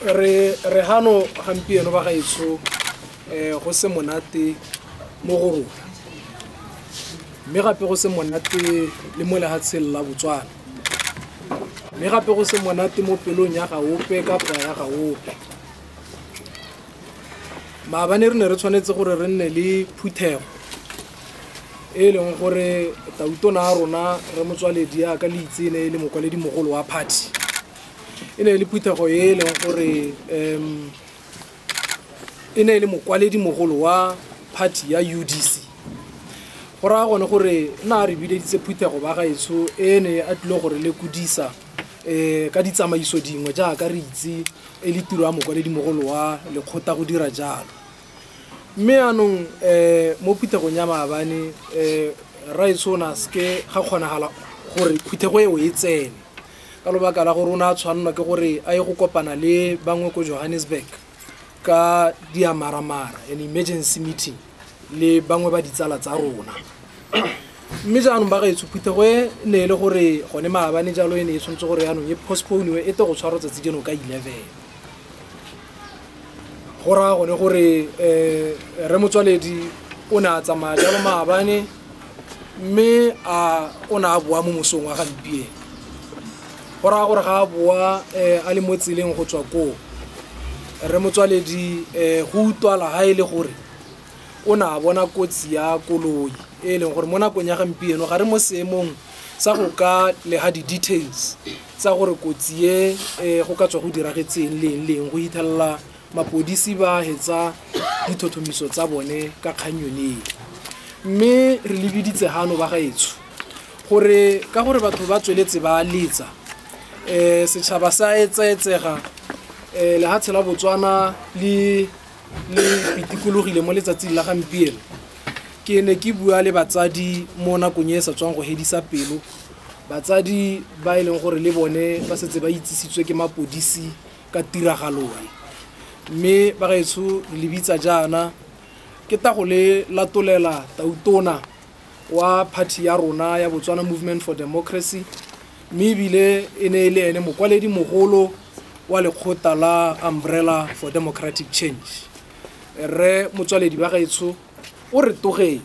re hano gampieno ba gaetsho go se monate mo go rona mme gape go se monate le mo lehatsheng la Botswana mme gape go se monate mo pelong ya ga ope ka pwa ya ga ope maabane re ne re tshwanetse gore re nne le phuthego e leng gore tautona a rona re motswaledi ya ka le itsene le mokwaledi mogolo wa party ene le phuthego e leng gore ene le mokwaledi mogolo wa party ya UDC go ra gone gore na re bileditse phuthego ba gaetsho ene a tlile gore le kudisa ka ditsamaiso dingwe jaaka re itse e le tiro ya mokwaledi mogolo wa lekgotla go dira jalo mme anong mo phuthegong ya maabane raetsho na ske ga kgonagala gore phuthego eo e tsene ka lobaka la gore o na tshwanelwa ke gore a ye go kopana le bangwe ko Johannesburg ka diamaramara an emergency meeting le bangwe ba ditsala tsa rona mme jaanong ba gaetsho phuthego e ne e le gore gone maabane jalo e ne e tshwanetse gore yanong e postpone e te go tshwarwa tsatsi dino ka 11 go ra gone gore re motswaledi o ne a tsamaya jalo maabane mme o ne a boa mo mosong wa gampieno go ra gore ga a boa a le mo tseleng go tswa koo re motswaledi go utlwala ga e le gore o ne a bona kotsi ya koloi e leng gore mo nakong ya gampieno ga re mo seemong sa go ka lega di-details tsa gore kotsi e go ka tswa go diragetseng leng go ithelela mapodisi ba hetsa dithothomiso tsa bone ka kganyoneng mme re lebiditse hano ba gaetsho gore ka gore batho ba tsweletse ba letsa setšhaba sa etsaetsega lehatshe la Botswana le pitikologile mo letsatsing la gampieno ke ne ke bua le batsadi mo nakong e sa tswang go hedisa pelo batsadi ba e leng gore le bone ba setse ba itsisitswe ke mapodisi ka tiragaloe mme ba gaetsho re lebitsa jaana ke ta go le latolela tautona wa party ya rona ya Botswana Movement for Democracy mme ebile e ne le ene mokwaledi mogolo wa lekgotla la Umbrella for Democratic Change re motswaledi ba gaetsho o re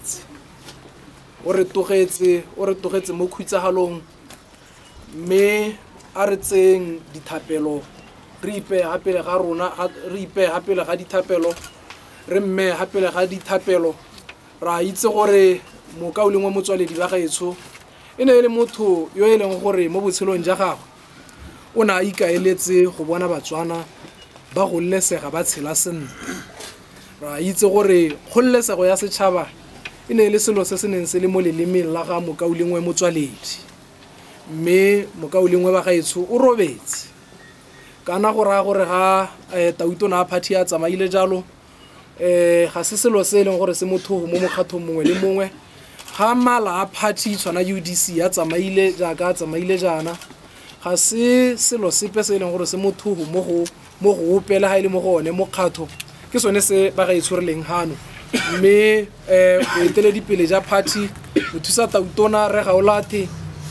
togetse mo khutsagalong mme a re tseng dithapelo re ipe hapele ga rona re ipe hapele ga dithapelo re mme hapele ga dithapelo ra itse gore mokauleng wa motswaledi ba gaetsho ene e le motho yo e leng gore mo botshelong ja gagwe o na ikaeletse go bona Batswana ba go llesega ba tshela sentle ra itse gore kgollesego ya setšhaba ene le selo se se neng se le mo lelemeng la ga mokauleng wa motswaledi mme mokauleng wa ba gaetsho o robetse kana go ra gore ga tautona a party ya tsamaile jalo ga se selo se leng gore se motho mo mokgathong mongwe le mongwe ga mala a party tshwana UDC ya tsamaile jaaka tsamaile jana ga se selo sepe se leng gore se motho mo go opela ga ile mo go one mokgatho ke sone se ba gaetsho re leng hano mme go eteledi pele ja party go thusa tautona re gaolathe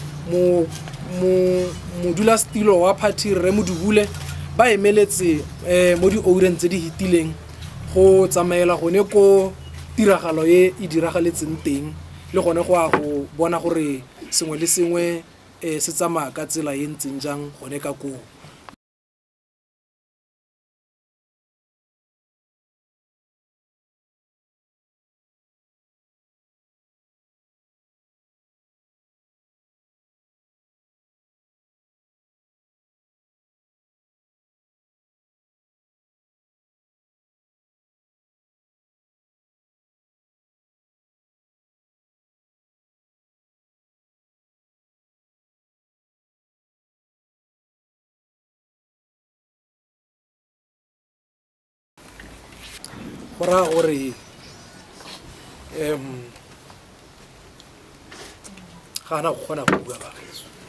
modula stilo wa party re modubule ba emeletse mo di oureng tse di hitileng go tsamaela gone ko tiragalo e diragaletseng teng le gone go a go bona gore sengwe le sengwe se tsamaya ka tsela e ntseng jang gone ka koo go ra gore ga na go kgona go bua ba gaetsho